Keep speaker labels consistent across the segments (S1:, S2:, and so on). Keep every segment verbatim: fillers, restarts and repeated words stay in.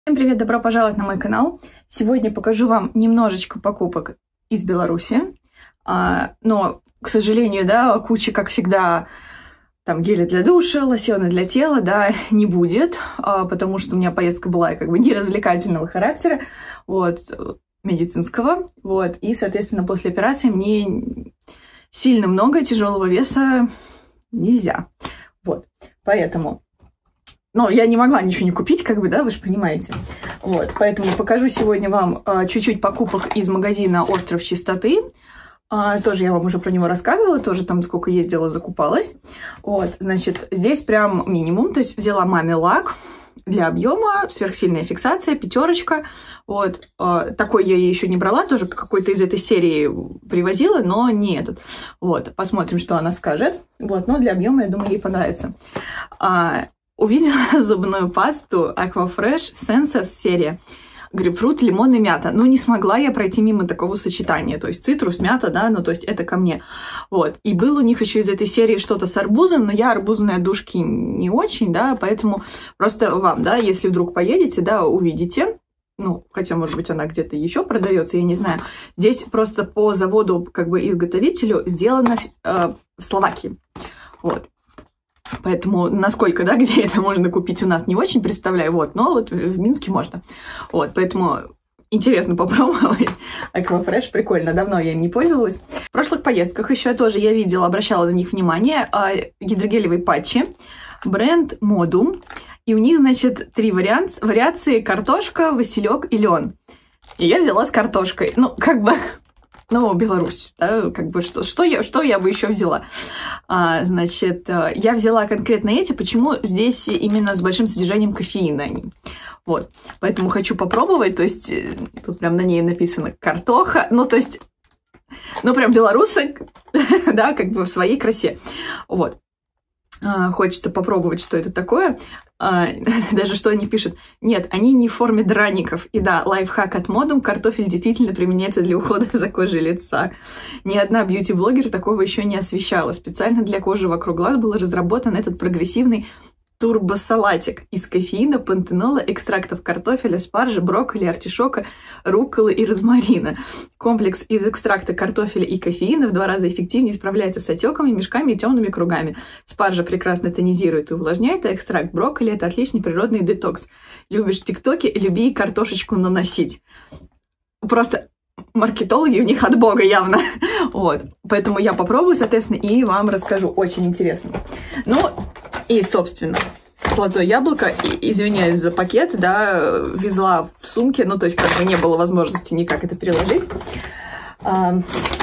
S1: Всем привет, добро пожаловать на мой канал. Сегодня покажу вам немножечко покупок из Беларуси. А, но, к сожалению, да, куча, как всегда, там гели для душа, лосьоны для тела, да, не будет, а, потому что у меня поездка была как бы не развлекательного характера, вот, медицинского, вот, и, соответственно, после операции мне сильно много тяжелого веса нельзя, вот, поэтому... Но я не могла ничего не купить, как бы, да, вы же понимаете. Вот, поэтому покажу сегодня вам а, чуть-чуть покупок из магазина «Остров Чистоты». А, тоже я вам уже про него рассказывала, тоже там сколько ездила, закупалась. Вот, значит, здесь прям минимум, то есть взяла маме лак для объема, сверхсильная фиксация, пятерочка. Вот, а, такой я ей еще не брала, тоже какой-то из этой серии привозила, но не этот. Вот, посмотрим, что она скажет. Вот, но для объема, я думаю, ей понравится. А, Увидела зубную пасту Aquafresh Senses серия грейпфрут, лимон и мята. Ну, не смогла я пройти мимо такого сочетания. То есть цитрус, мята, да, ну, то есть это ко мне. Вот. И было у них еще из этой серии что-то с арбузом, но я арбузные отдушки не очень, да, поэтому просто вам, да, если вдруг поедете, да, увидите. Ну, хотя, может быть, она где-то еще продается, я не знаю. Здесь просто по заводу, как бы, изготовителю сделано э, в Словакии. Вот. Поэтому насколько, да, где это можно купить, у нас не очень представляю, вот, но вот в Минске можно. Вот, поэтому интересно попробовать. Aquafresh, прикольно, давно я им не пользовалась. В прошлых поездках еще тоже я видела, обращала на них внимание, гидрогелевые патчи, бренд Modum, и у них, значит, три вариант, вариации: картошка, василек и лен. И я взяла с картошкой, ну, как бы... Ну, Беларусь, да, как бы, что, что, я, что я бы еще взяла? А, значит, я взяла конкретно эти, почему здесь именно с большим содержанием кофеина они. Вот, поэтому хочу попробовать, то есть, тут прям на ней написано картоха, ну, то есть, ну, прям белорусы, да, как бы в своей красе, вот. А, хочется попробовать, что это такое. А, даже что они пишут. Нет, они не в форме драников. И да, лайфхак от Modum: картофель действительно применяется для ухода за кожей лица. Ни одна бьюти-блогер такого еще не освещала. Специально для кожи вокруг глаз был разработан этот прогрессивный турбосалатик из кофеина, пантенола, экстрактов картофеля, спаржи, брокколи, артишока, рукколы и розмарина. Комплекс из экстракта картофеля и кофеина в два раза эффективнее справляется с отеками, мешками и темными кругами. Спаржа прекрасно тонизирует и увлажняет, а экстракт брокколи – это отличный природный детокс. Любишь тиктоки – люби и картошечку наносить. Просто маркетологи у них от бога явно. Вот. Поэтому я попробую, соответственно, и вам расскажу. Очень интересно. Ну, и, собственно, золотое яблоко, и, извиняюсь за пакет, да, везла в сумке, ну, то есть, как бы не было возможности никак это переложить. А,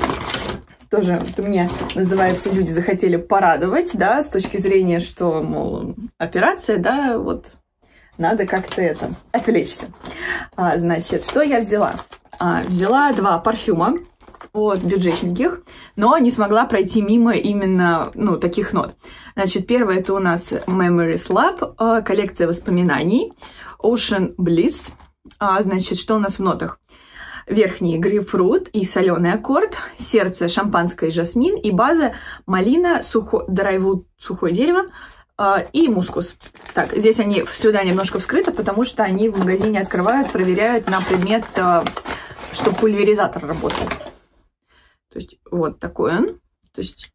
S1: тоже это мне, называется, люди захотели порадовать, да, с точки зрения, что, мол, операция, да, вот, надо как-то это, отвлечься. А, значит, что я взяла? А, взяла два парфюма, вот, бюджетненьких, но не смогла пройти мимо именно, ну, таких нот. Значит, первое — это у нас Memories Lab, коллекция воспоминаний, Ocean Bliss. А, значит, что у нас в нотах? Верхний — грейпфрут и соленый аккорд, сердце — шампанское и жасмин, и база — малина, сухо... драйвуд, сухое дерево, и мускус. Так, здесь они сюда немножко вскрыты, потому что они в магазине открывают, проверяют на предмет, что пульверизатор работает. То есть вот такой он. То есть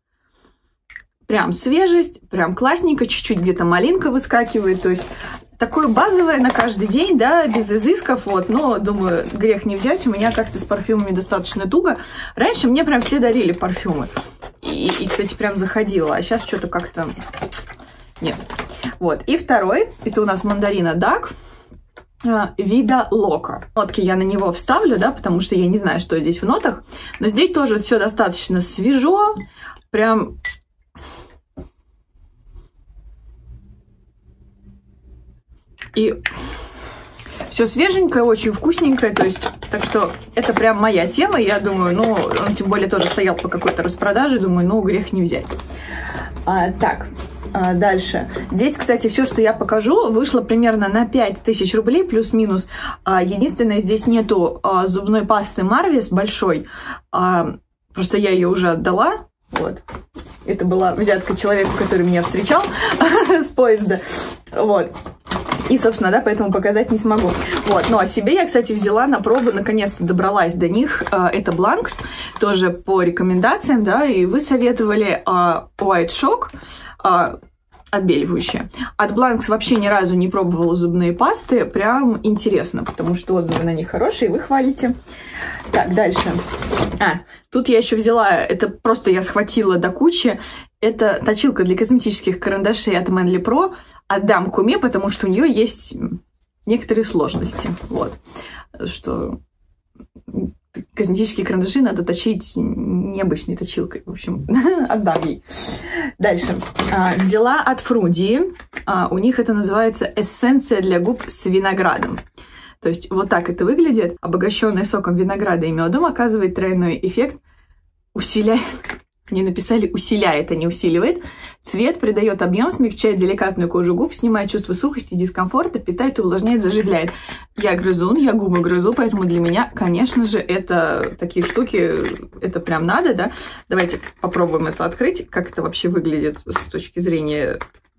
S1: прям свежесть, прям классненько, чуть-чуть где-то малинка выскакивает. То есть такое базовое на каждый день, да, без изысков. Вот, но, думаю, грех не взять. У меня как-то с парфюмами достаточно туго. Раньше мне прям все дарили парфюмы. И, и кстати, прям заходила. А сейчас что-то как-то нет. Вот. И второй, это у нас мандарина Дак. Vida Loca. Нотки я на него вставлю, да, потому что я не знаю, что здесь в нотах. Но здесь тоже все достаточно свежо. Прям... И все свеженькое, очень вкусненькое. То есть, так что это прям моя тема. Я думаю, ну, он тем более тоже стоял по какой-то распродаже. Думаю, ну, грех не взять. А, так... Дальше. Здесь, кстати, все, что я покажу, вышло примерно на пять тысяч рублей, плюс-минус. Единственное, здесь нету зубной пасты Marvis большой. Просто я ее уже отдала. Вот. Это была взятка человеку, который меня встречал с поезда. Вот. И И, собственно, да, поэтому показать не смогу. Вот, но себе я, кстати, взяла на пробу, наконец-то добралась до них. Это Blanks, тоже по рекомендациям, да, и вы советовали White Shock, отбеливающие. От Blanks вообще ни разу не пробовала зубные пасты. Прям интересно, потому что отзывы на них хорошие, вы хвалите. Так, дальше. А, тут я еще взяла, это просто я схватила до кучи. Это точилка для косметических карандашей от Manly Pro. Отдам Куме, потому что у нее есть некоторые сложности. Вот. Что косметические карандаши надо точить необычной точилкой. В общем, отдам ей. Дальше. А, взяла от Фруди. А, у них это называется эссенция для губ с виноградом. То есть вот так это выглядит. Обогащенная соком винограда и медом оказывает тройной эффект. Усиляет... Мне написали усиляет, а не усиливает. Цвет придает объем, смягчает деликатную кожу губ, снимает чувство сухости и дискомфорта, питает, увлажняет, заживляет. Я грызун, я губы грызу, поэтому для меня, конечно же, это такие штуки, это прям надо, да. Давайте попробуем это открыть, как это вообще выглядит с точки зрения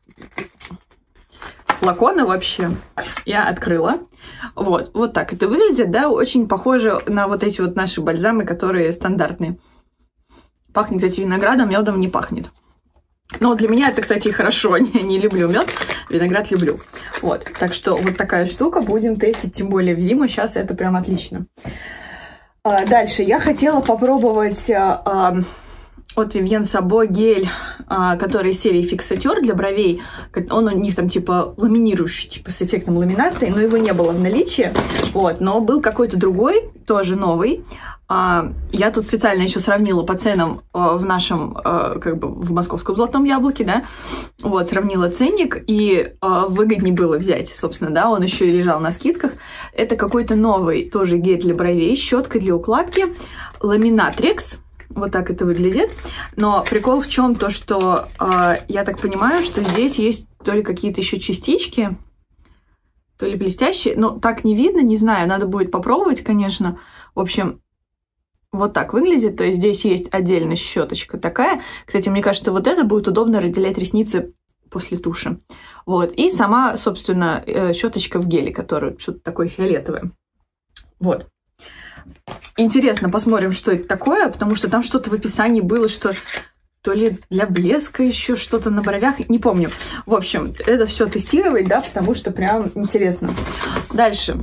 S1: флакона вообще. Я открыла. Вот, вот так это выглядит, да, очень похоже на вот эти вот наши бальзамы, которые стандартные. Пахнет, кстати, виноградом, медом не пахнет. Но для меня это, кстати, хорошо. Не, не люблю мед, виноград люблю. Вот, так что вот такая штука. Будем тестить, тем более в зиму. Сейчас это прям отлично. А, дальше я хотела попробовать а, от Vivienne Sabo гель, а, который из серии фиксатер для бровей. Он у них там типа ламинирующий, типа с эффектом ламинации, но его не было в наличии. Вот, но был какой-то другой, тоже новый. Uh, я тут специально еще сравнила по ценам uh, в нашем, uh, как бы в московском золотом яблоке, да, вот, сравнила ценник, и uh, выгоднее было взять, собственно, да, он еще и лежал на скидках. Это какой-то новый тоже гель для бровей, щетка для укладки, ламинатрикс, вот так это выглядит. Но прикол в чем то, что uh, я так понимаю, что здесь есть то ли какие-то еще частички, то ли блестящие, но так не видно, не знаю, надо будет попробовать, конечно. В общем, вот так выглядит, то есть здесь есть отдельно щеточка такая. Кстати, мне кажется, вот это будет удобно разделять ресницы после туши. Вот, и сама, собственно, щеточка в геле, которая что-то такое фиолетовое. Вот. Интересно, посмотрим, что это такое, потому что там что-то в описании было, что то ли для блеска еще что-то на бровях, не помню. В общем, это все тестировать, да, потому что прям интересно. Дальше.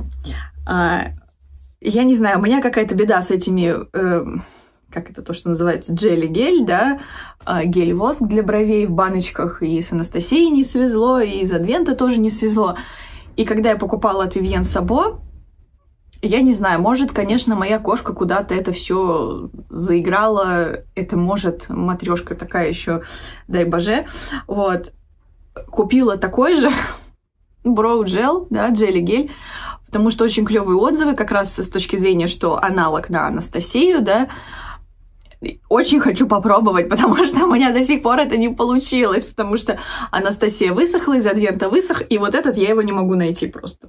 S1: Я не знаю, у меня какая-то беда с этими, э, как это то, что называется, джели-гель, да, э, гель-воск для бровей в баночках, и с Анастасией не свезло, и из Адвента тоже не свезло. И когда я покупала от Vivienne Sabo, я не знаю, может, конечно, моя кошка куда-то это все заиграла, это может, матрешка такая еще, дай боже, вот, купила такой же Brow Gel, да, джели-гель, потому что очень клевые отзывы, как раз с точки зрения, что аналог на Анастасию, да. Очень хочу попробовать, потому что у меня до сих пор это не получилось, потому что Анастасия высохла, из Адвента высох, и вот этот я его не могу найти просто.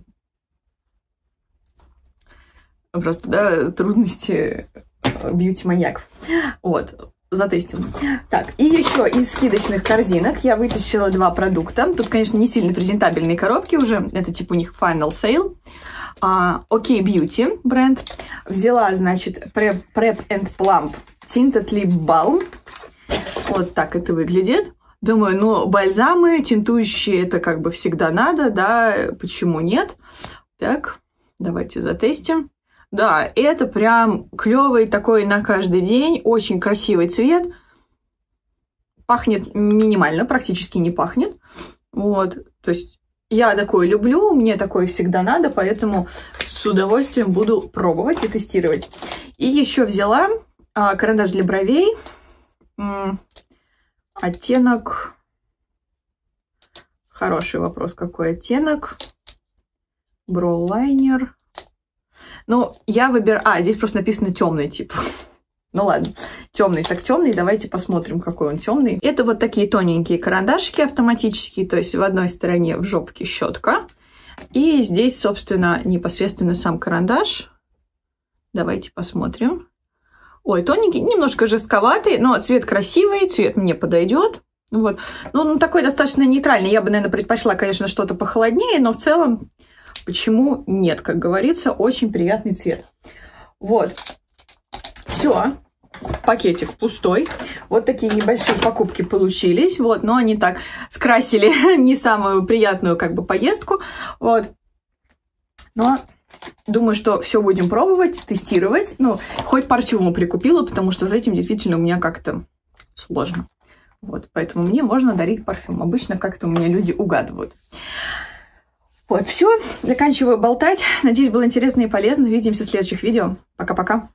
S1: Просто, да, трудности бьюти-маньяков. Вот. Затестим. Так, и еще из скидочных корзинок я вытащила два продукта. Тут, конечно, не сильно презентабельные коробки уже. Это типа у них Final Sale. Uh, OK Beauty бренд. Взяла, значит, Prep, Prep and Plump Tinted Lip Balm. Вот так это выглядит. Думаю, ну, бальзамы, тинтующие, это как бы всегда надо, да, почему нет? Так, давайте затестим. Да, это прям клевый такой на каждый день, очень красивый цвет. Пахнет минимально, практически не пахнет. Вот, то есть я такой люблю, мне такое всегда надо, поэтому с удовольствием буду пробовать и тестировать. И еще взяла а, карандаш для бровей. М-м, оттенок... Хороший вопрос, какой оттенок. Броулайнер. Ну, я выбираю... А, здесь просто написано темный тип. Ну ладно, темный так темный. Давайте посмотрим, какой он темный. Это вот такие тоненькие карандашики автоматические. То есть в одной стороне в жопке щетка. И здесь, собственно, непосредственно сам карандаш. Давайте посмотрим. Ой, тоненький, немножко жестковатый, но цвет красивый, цвет мне подойдет. Вот. Ну, он такой достаточно нейтральный. Я бы, наверное, предпочла, конечно, что-то похолоднее, но в целом, почему нет, как говорится, очень приятный цвет. Вот. Все. Пакетик пустой. Вот такие небольшие покупки получились. Вот, но они так скрасили не самую приятную, как бы, поездку. Вот. Но думаю, что все будем пробовать, тестировать. Ну, хоть парфюму прикупила, потому что за этим действительно у меня как-то сложно. Вот, поэтому мне можно дарить парфюм. Обычно как-то у меня люди угадывают. Вот, все. Заканчиваю болтать. Надеюсь, было интересно и полезно. Увидимся в следующих видео. Пока-пока.